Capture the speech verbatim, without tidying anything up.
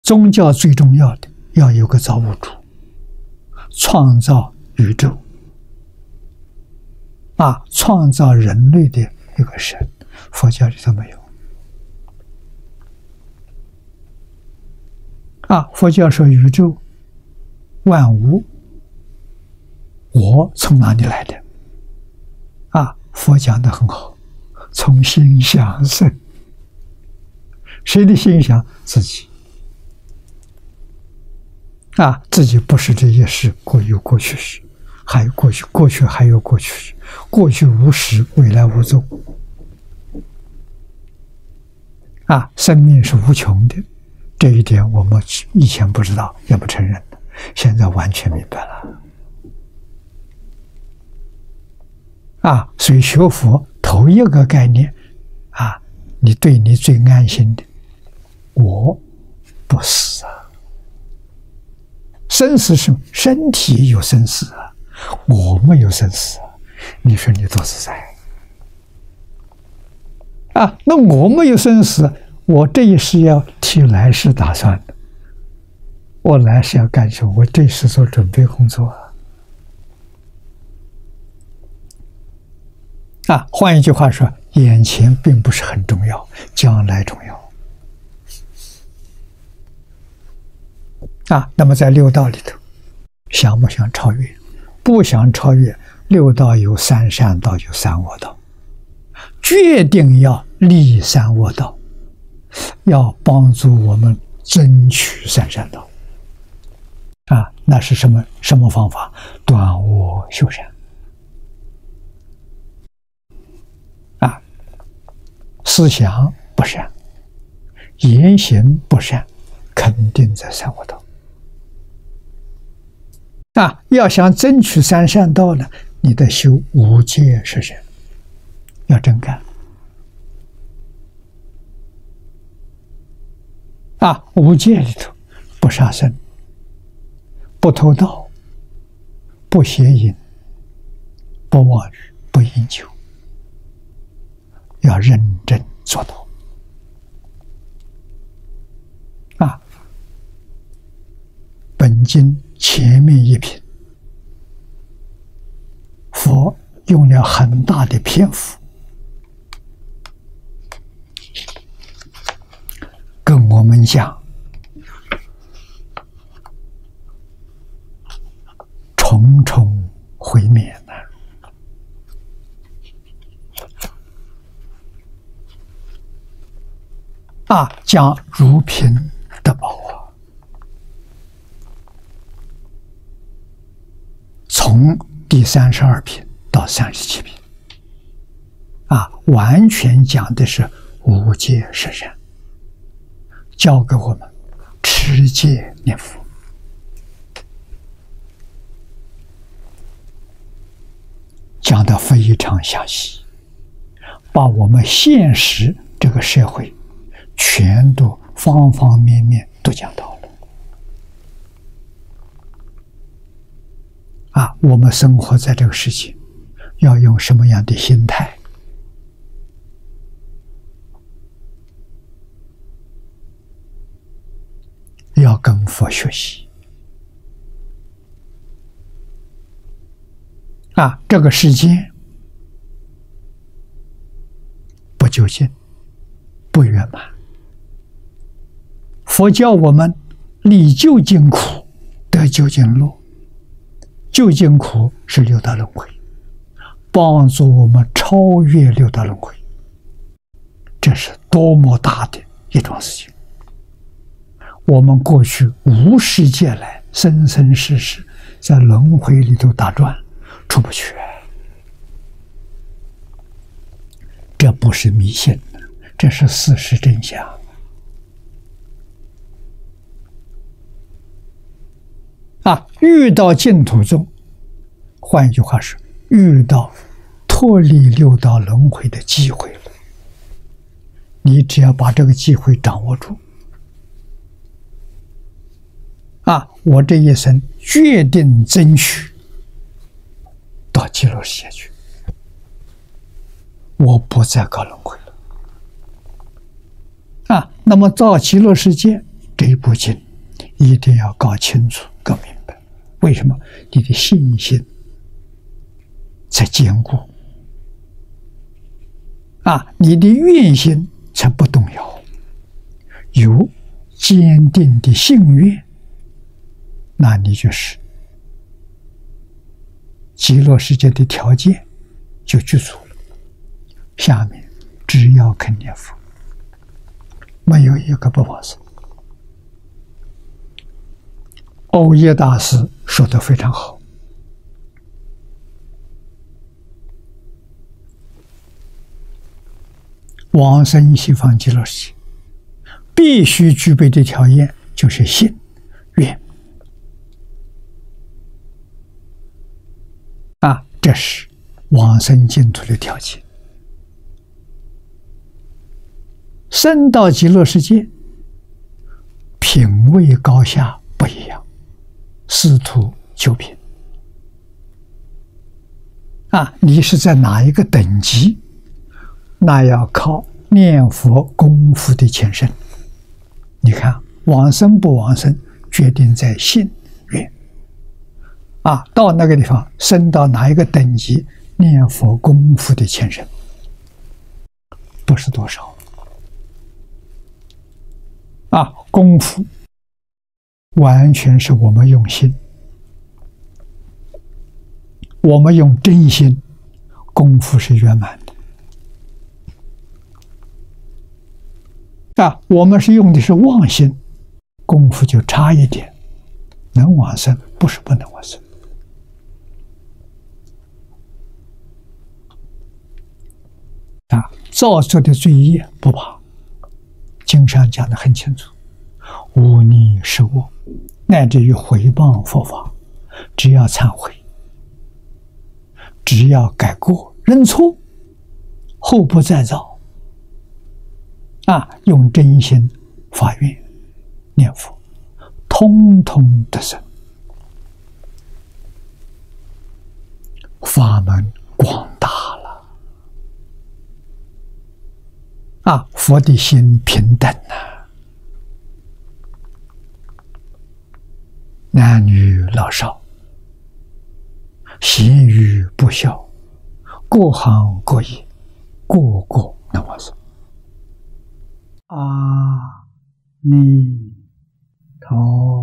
宗教最重要的要有个造物主，创造宇宙，啊，创造人类的一个神，佛教里头没有。啊，佛教说宇宙万物，我从哪里来的？啊，佛讲得很好，从心想生。谁的心想？自己。啊，自己不是这些事，过有过去时，还有过去，过去还有过去时，过去无始，未来无踪。啊，生命是无穷的，这一点我们以前不知道，也不承认的，现在完全明白了。啊，所以学佛头一个概念，啊，你对你最安心的，我不死啊。生死是身体有生死啊，我没有生死啊，你说你多自在啊？那我没有生死，我这一世要替来世打算的，我来世要干什么？我这一世做准备工作啊。啊，换一句话说，眼前并不是很重要，将来重要。啊，那么在六道里头，想不想超越？不想超越，六道有三善道，有三恶道，决定要立三恶道，要帮助我们争取三善道。啊，那是什么什么方法？断恶修善。啊，思想不善，言行不善，肯定在三恶道。啊，要想争取三善道呢，你得修五戒十善，要真干。啊，五戒里头，不杀生，不偷盗，不邪淫，不妄语，不饮酒，要认真做到。啊，本经前面一品，佛用了很大的篇幅跟我们讲重重毁灭呢。啊，讲如品德宝啊，从第三十二品到三十七品，啊，完全讲的是五戒十善，教给我们持戒念佛。讲得非常详细，把我们现实这个社会全都方方面面都讲到了。啊，我们生活在这个世界，要用什么样的心态？要跟佛学习。啊，这个世界不究竟，不圆满。佛教我们离究竟苦，得究竟乐。究竟苦是六道轮回，帮助我们超越六道轮回，这是多么大的一桩事情！我们过去无始劫来，生生世世在轮回里头打转，出不去。这不是迷信，这是事实真相。啊，遇到净土宗，换一句话说，遇到脱离六道轮回的机会了。你只要把这个机会掌握住，啊，我这一生决定争取到极乐世界去，我不再搞轮回了。啊，那么到极乐世界， 这一部经一定要搞清楚、搞明白。为什么？你的信心才坚固啊，你的愿心才不动摇。有坚定的信愿，那你就是极乐世界的条件就具足了。下面只要肯念佛，没有一个不往生。欧耶大师说得非常好，往生西方极乐世界必须具备的条件就是信愿啊，这是往生净土的条件。生到极乐世界，品位高下不一样，师徒九品啊，你是在哪一个等级？那要靠念佛功夫的前身。你看往生不往生，决定在信愿啊，到那个地方升到哪一个等级，念佛功夫的前身，不是多少啊，功夫完全是我们用心，我们用真心，功夫是圆满的。啊，我们是用的是妄心，功夫就差一点，能往生不是不能往生。啊，造作的罪业不怕，经上讲得很清楚，无逆是我，乃至于回谤佛法，只要忏悔，只要改过认错，后不再造。啊，用真心发愿念佛，通通得生。法门广大了啊！佛的心平等啊，男女老少，贤愚不肖，各行各业，个个能往生。阿弥陀